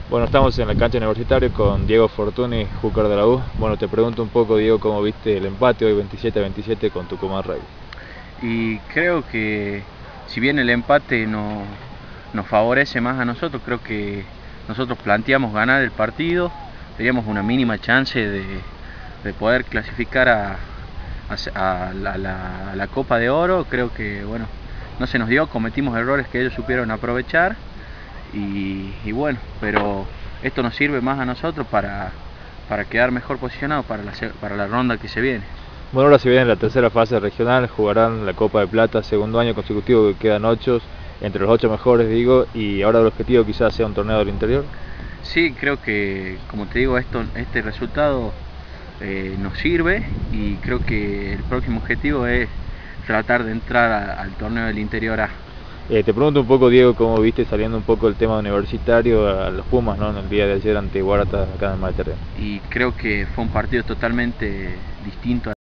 Bueno, estamos en la cancha universitaria con Diego Fortuny, jugador de la U. Bueno, te pregunto un poco, Diego, ¿cómo viste el empate hoy 27-27 con Tucumán Rugby? Y creo que si bien el empate nos favorece más a nosotros, creo que nosotros planteamos ganar el partido, teníamos una mínima chance de poder clasificar a la Copa de Oro. Creo que bueno, no se nos dio, cometimos errores que ellos supieron aprovechar y bueno, pero esto nos sirve más a nosotros para quedar mejor posicionados para la ronda que se viene. Bueno, ahora se viene la tercera fase regional, jugarán la Copa de Plata, segundo año consecutivo que quedan 8, entre los 8 mejores digo, y ahora el objetivo quizás sea un torneo del interior. Sí, creo que, como te digo, este resultado nos sirve y creo que el próximo objetivo es tratar de entrar al torneo del interior A. Te pregunto un poco, Diego, cómo viste saliendo un poco el tema universitario a los Pumas, ¿no? En el día de ayer ante Guarata acá en el Mar del Terreno. Y creo que fue un partido totalmente distinto